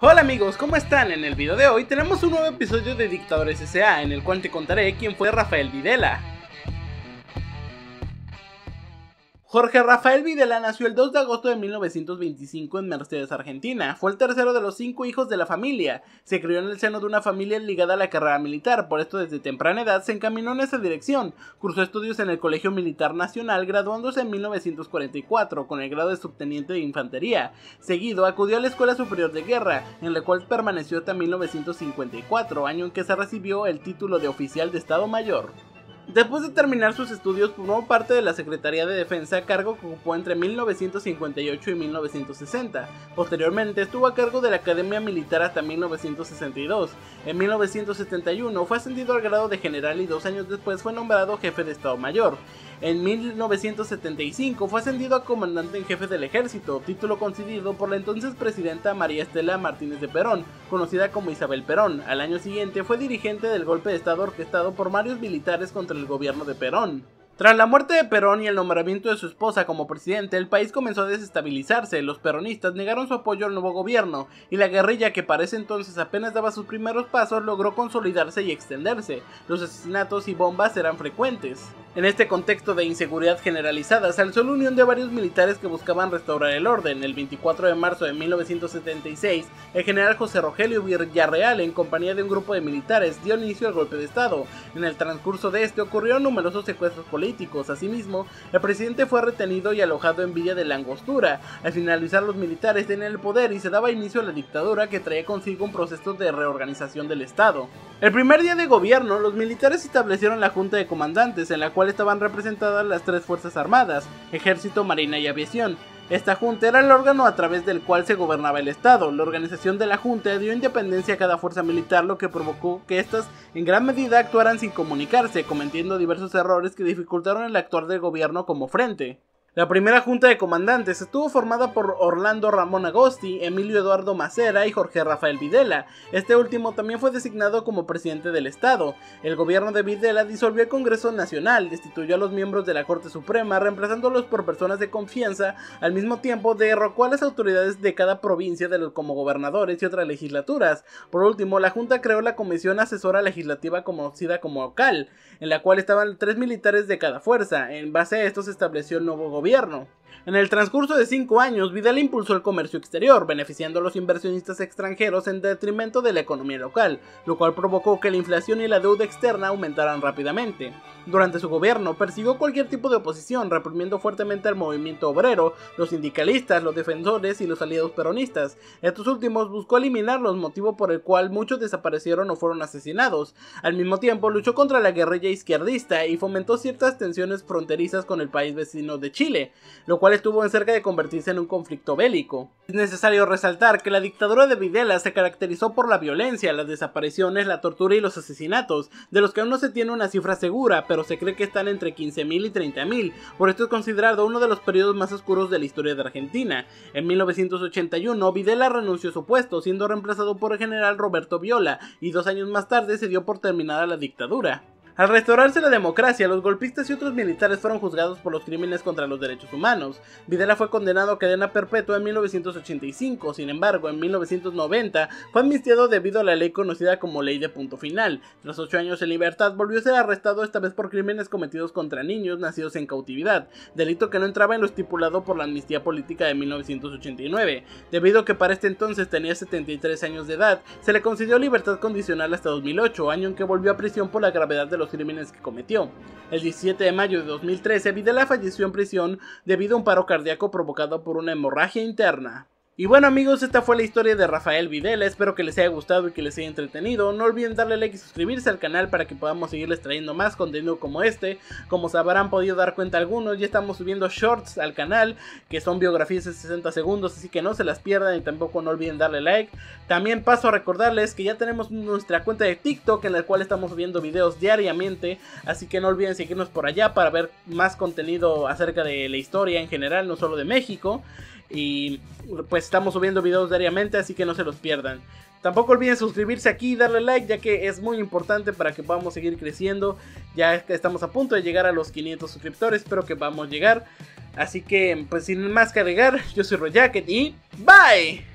Hola amigos, ¿cómo están? En el video de hoy tenemos un nuevo episodio de Dictadores S.A. en el cual te contaré quién fue Rafael Videla. Jorge Rafael Videla nació el 2 de agosto de 1925 en Mercedes, Argentina. Fue el tercero de los 5 hijos de la familia. Se crió en el seno de una familia ligada a la carrera militar, por esto desde temprana edad se encaminó en esa dirección. Cursó estudios en el Colegio Militar Nacional, graduándose en 1944 con el grado de subteniente de infantería. Seguido acudió a la Escuela Superior de Guerra, en la cual permaneció hasta 1954, año en que se recibió el título de oficial de Estado Mayor. Después de terminar sus estudios formó parte de la Secretaría de Defensa, cargo que ocupó entre 1958 y 1960. Posteriormente estuvo a cargo de la Academia Militar hasta 1962. En 1971 fue ascendido al grado de general y 2 años después fue nombrado jefe de Estado Mayor. En 1975 fue ascendido a comandante en jefe del ejército, título concedido por la entonces presidenta María Estela Martínez de Perón, conocida como Isabel Perón. Al año siguiente fue dirigente del golpe de estado orquestado por varios militares contra el gobierno de Perón. Tras la muerte de Perón y el nombramiento de su esposa como presidente, el país comenzó a desestabilizarse. Los peronistas negaron su apoyo al nuevo gobierno y la guerrilla, que para ese entonces apenas daba sus primeros pasos, logró consolidarse y extenderse. Los asesinatos y bombas eran frecuentes. En este contexto de inseguridad generalizada, se alzó la unión de varios militares que buscaban restaurar el orden. El 24 de marzo de 1976, el general José Rogelio Villarreal, en compañía de un grupo de militares, dio inicio al golpe de estado. En el transcurso de este ocurrieron numerosos secuestros políticos. Asimismo, el presidente fue retenido y alojado en Villa de la Angostura. Al finalizar, los militares tenían el poder y se daba inicio a la dictadura, que traía consigo un proceso de reorganización del estado. El primer día de gobierno, los militares establecieron la Junta de Comandantes, en la cual estaban representadas las 3 fuerzas armadas, ejército, marina y aviación. Esta junta era el órgano a través del cual se gobernaba el estado. La organización de la junta dio independencia a cada fuerza militar, lo que provocó que éstas en gran medida actuaran sin comunicarse, cometiendo diversos errores que dificultaron el actuar del gobierno como frente. La primera junta de comandantes estuvo formada por Orlando Ramón Agosti, Emilio Eduardo Macera y Jorge Rafael Videla. Este último también fue designado como presidente del estado. El gobierno de Videla disolvió el Congreso Nacional, destituyó a los miembros de la Corte Suprema, reemplazándolos por personas de confianza. Al mismo tiempo derrocó a las autoridades de cada provincia como gobernadores y otras legislaturas. Por último, la junta creó la Comisión Asesora Legislativa, conocida como CAL, en la cual estaban 3 militares de cada fuerza. En base a esto se estableció el nuevo gobierno. En el transcurso de 5 años, Videla impulsó el comercio exterior, beneficiando a los inversionistas extranjeros en detrimento de la economía local, lo cual provocó que la inflación y la deuda externa aumentaran rápidamente. Durante su gobierno, persiguió cualquier tipo de oposición, reprimiendo fuertemente al movimiento obrero, los sindicalistas, los defensores y los aliados peronistas. Estos últimos buscó eliminarlos, motivo por el cual muchos desaparecieron o fueron asesinados. Al mismo tiempo, luchó contra la guerrilla izquierdista y fomentó ciertas tensiones fronterizas con el país vecino de Chile, lo cual estuvo en cerca de convertirse en un conflicto bélico. Es necesario resaltar que la dictadura de Videla se caracterizó por la violencia, las desapariciones, la tortura y los asesinatos, de los que aún no se tiene una cifra segura, pero se cree que están entre 15.000 y 30.000, por esto es considerado uno de los periodos más oscuros de la historia de Argentina. En 1981, Videla renunció a su puesto, siendo reemplazado por el general Roberto Viola, y 2 años más tarde se dio por terminada la dictadura. Al restaurarse la democracia, los golpistas y otros militares fueron juzgados por los crímenes contra los derechos humanos. Videla fue condenado a cadena perpetua en 1985, sin embargo, en 1990 fue amnistiado debido a la ley conocida como Ley de Punto Final. Tras 8 años en libertad, volvió a ser arrestado, esta vez por crímenes cometidos contra niños nacidos en cautividad, delito que no entraba en lo estipulado por la amnistía política de 1989. Debido a que para este entonces tenía 73 años de edad, se le concedió libertad condicional hasta 2008, año en que volvió a prisión por la gravedad de los crímenes que cometió. El 17 de mayo de 2013, Videla falleció en prisión debido a un paro cardíaco provocado por una hemorragia interna. Y bueno amigos, esta fue la historia de Rafael Videla, espero que les haya gustado y que les haya entretenido. No olviden darle like y suscribirse al canal para que podamos seguirles trayendo más contenido como este. Como se habrán podido dar cuenta algunos, ya estamos subiendo shorts al canal, que son biografías de 60 segundos, así que no se las pierdan y tampoco no olviden darle like. También paso a recordarles que ya tenemos nuestra cuenta de TikTok, en la cual estamos subiendo videos diariamente, así que no olviden seguirnos por allá para ver más contenido acerca de la historia en general, no solo de México. Y pues estamos subiendo videos diariamente, así que no se los pierdan. Tampoco olviden suscribirse aquí y darle like, ya que es muy importante para que podamos seguir creciendo. Ya estamos a punto de llegar a los 500 suscriptores, espero que podamos llegar. Así que pues sin más que agregar, yo soy Rojacket y ¡bye!